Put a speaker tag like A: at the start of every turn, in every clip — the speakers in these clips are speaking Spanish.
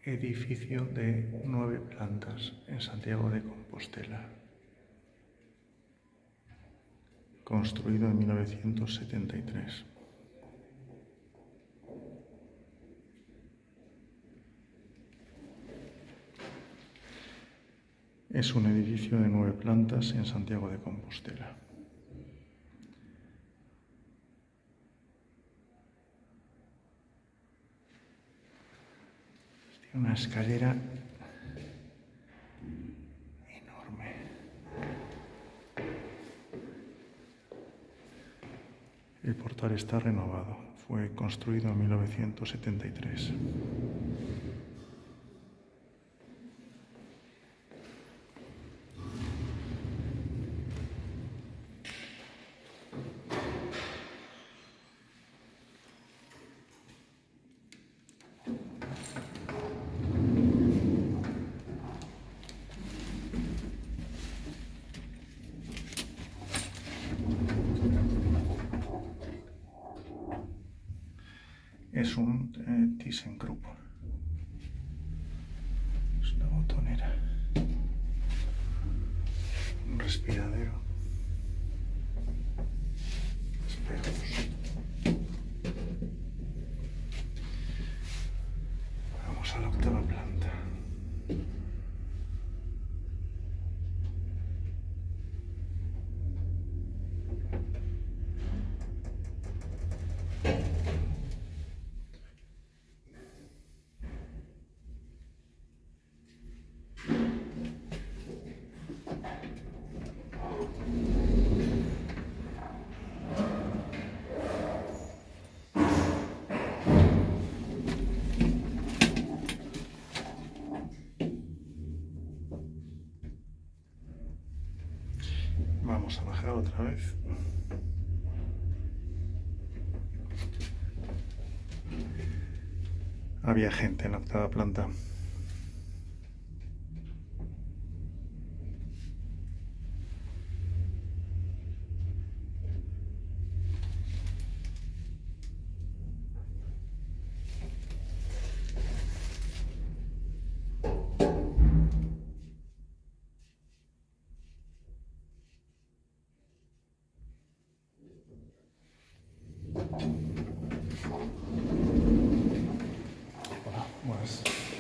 A: edificio de 9 plantas en Santiago de Compostela, construido en 1973. Es un edificio de 9 plantas en Santiago de Compostela. Tiene una escalera enorme. El portal está renovado. Fue construido en 1973. Es un ThyssenKrupp. Es una botonera. Un respiradero. Espejos. Vamos a la 8ª planta. Vamos a bajar otra vez. Había gente en la 8ª planta. Hola, buenas.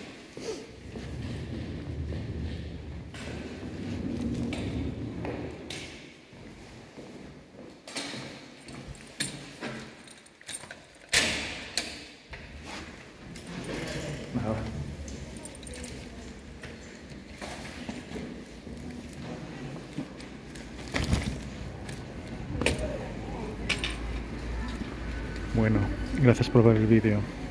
A: Nada. Bueno, gracias por ver el vídeo.